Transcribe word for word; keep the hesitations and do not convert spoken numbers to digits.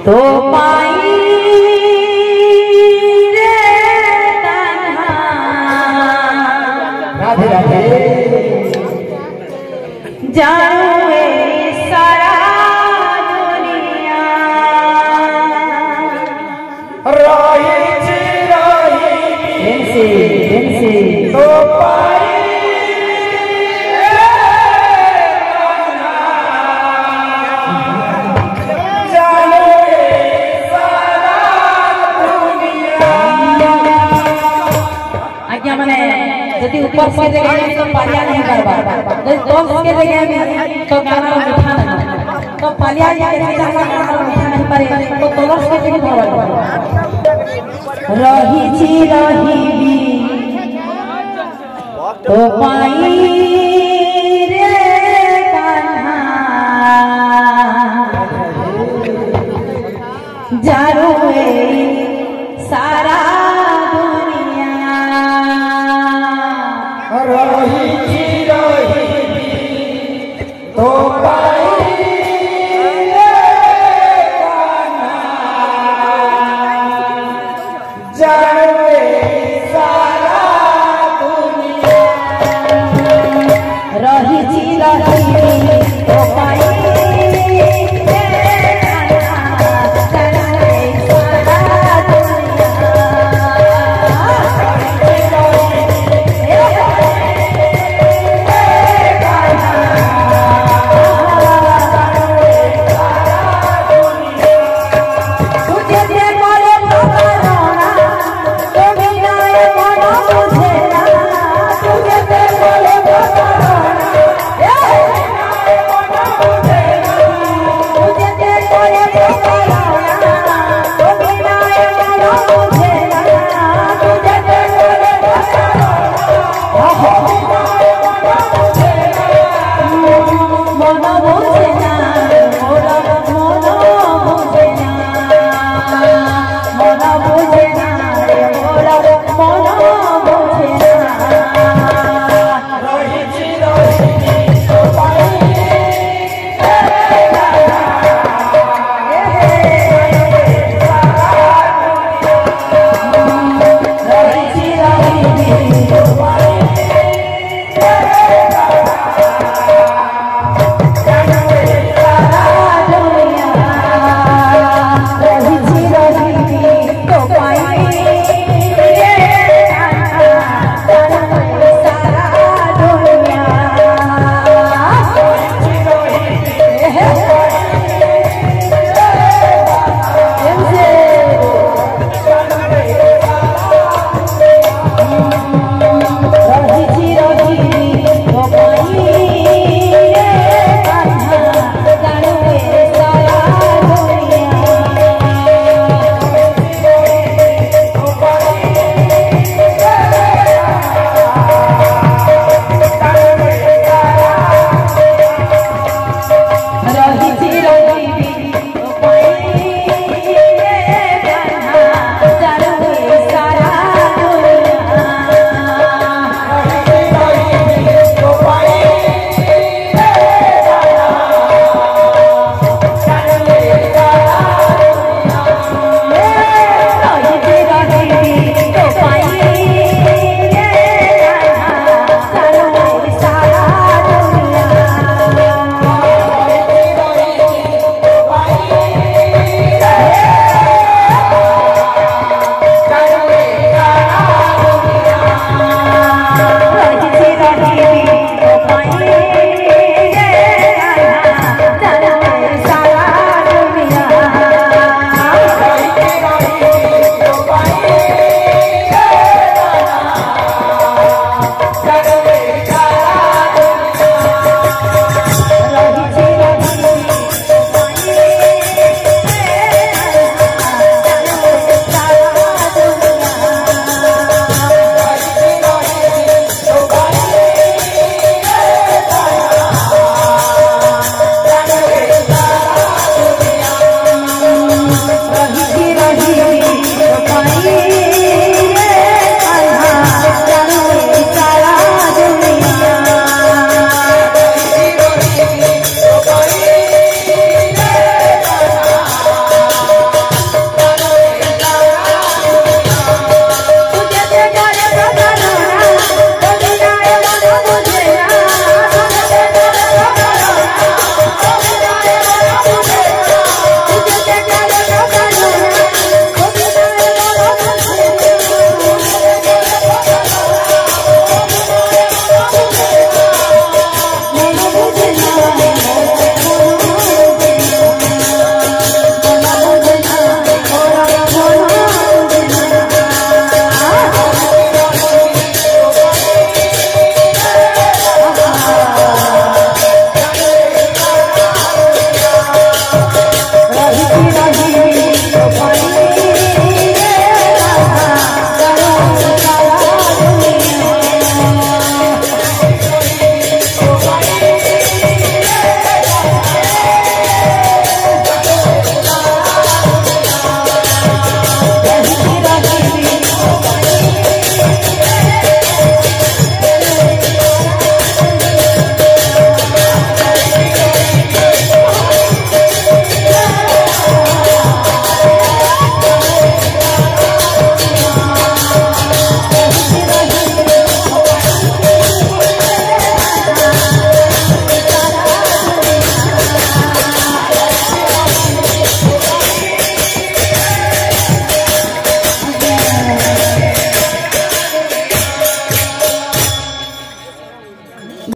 तो पाई रे कान्हा राधे राधे जानो ए सारा दुनिया रही जी रही इनसे इनसे तो पाई यदि ऊपर से जगह में तो पालिया नहीं करवा यदि दस के जगह में तो गाना उठा नहीं तो पालिया के जगह में गाना उठा नहीं पारे तो दस के जगह धरवा रही छी रही भी तो पाई रे कान्हा जानो ए सारा रही जी रही तो पाई रे कान्हा जाने सारा दुनिया रही जी रही तो पाई